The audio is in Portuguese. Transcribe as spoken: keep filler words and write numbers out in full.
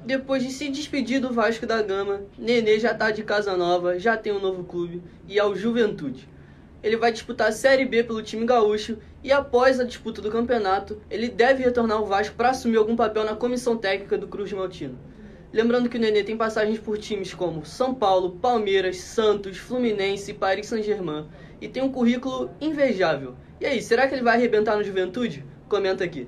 Depois de se despedir do Vasco da Gama, Nenê já tá de casa nova, já tem um novo clube, e é o Juventude. Ele vai disputar a Série B pelo time gaúcho e após a disputa do campeonato, ele deve retornar ao Vasco para assumir algum papel na comissão técnica do Cruz Maltino. Lembrando que o Nenê tem passagens por times como São Paulo, Palmeiras, Santos, Fluminense e Paris Saint-Germain e tem um currículo invejável. E aí, será que ele vai arrebentar no Juventude? Comenta aqui.